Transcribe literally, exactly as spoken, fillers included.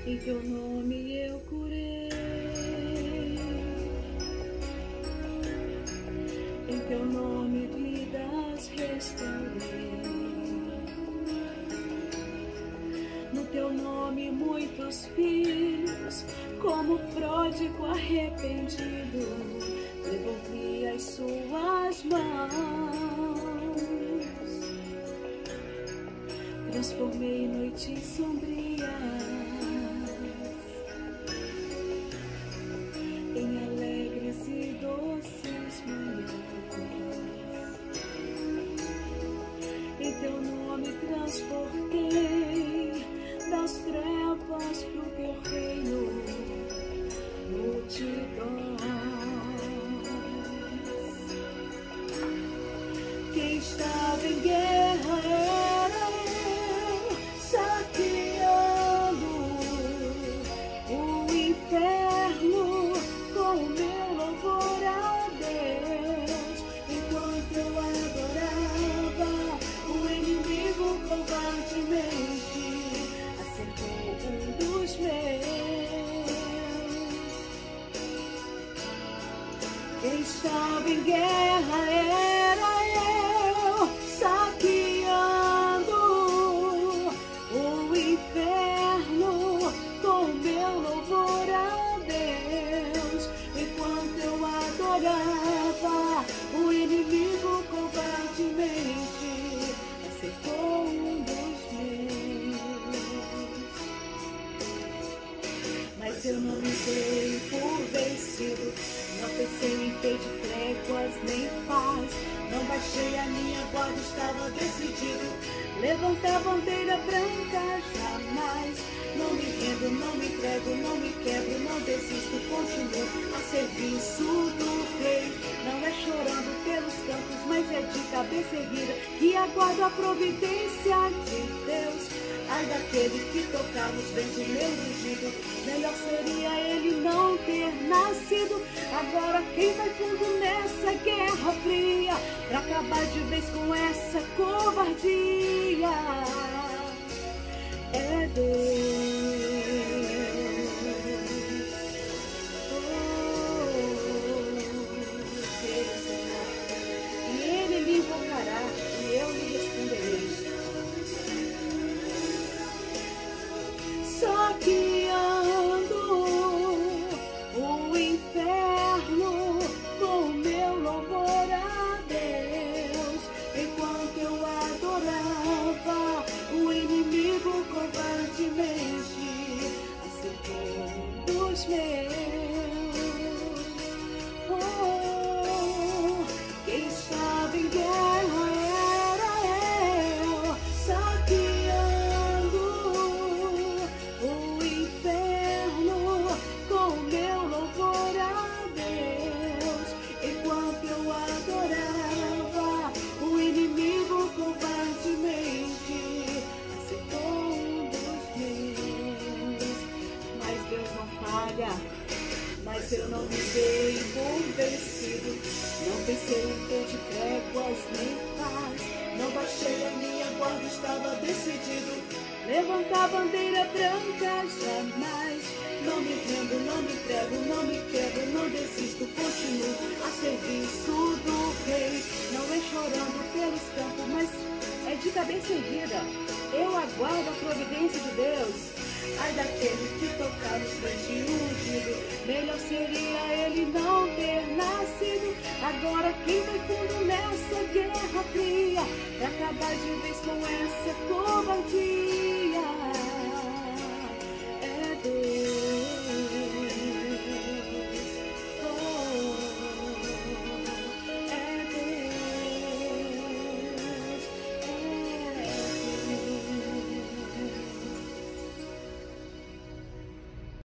Em teu nome eu curei, em teu nome vidas restaurei, no teu nome muitos filhos, como pródigo arrependido, devolvi as suas mãos, transformei noites sombrias em alegres e doces manhãs. Em teu nome transportei das trevas pro teu reino multidões. Quem estava em guerra era eu, saqueando o inferno com o meu louvor a Deus. Enquanto eu adorava, o inimigo covardemente acertou um dos meus. Quem estava em guerra era eu, saqueando o inferno com meu louvor a Deus. Enquanto eu adorava, o inimigo covardemente acertou um dos meus. Mas eu não me dei por vencido, não pensei em ter de tréguas nem paz, não baixei a minha guarda, estava decidido, levantar a bandeira branca jamais. Não me rendo, não me entrego, não me quebro, não desisto, continuo a serviço do rei. Não é chorando pelos cantos, mas é de cabeça erguida que aguardo a providência de Deus. Ai daquele que tocar nos bens do meu ungido, melhor seria ele não ter nascido. Agora quem vai fundo nessa guerra fria, pra acabar de vez com essa covardia, é Deus. Oh, creio, Senhor, e Ele me invocará e eu lhe responderei. Saqueando o inferno com meu louvor a Deus. Enquanto eu adorava, o inimigo covardemente acertou um dos meus. Oh, quem estava em guerra era eu, saqueando o inferno com meu louvor a Deus. Enquanto eu adorava, o inimigo covardemente acertou um dos meus. Mas Deus não falha, mas eu não me dei por vencido, não pensei em ter de tréguas nem paz, não baixei a minha guarda, estava decidido, levantar a bandeira branca jamais. Não me rendo, não me entrego, não me quebro, não desisto, continuo a serviço do rei. Não é chorando pelos campos, mas é de cabeça erguida, eu aguardo a providência de Deus. Ai daquele que tocar nos pés de ungido, melhor seria ele não ter nascido. Agora quem vai fundo nessa guerra fria, pra acabar de vez com essa covardia,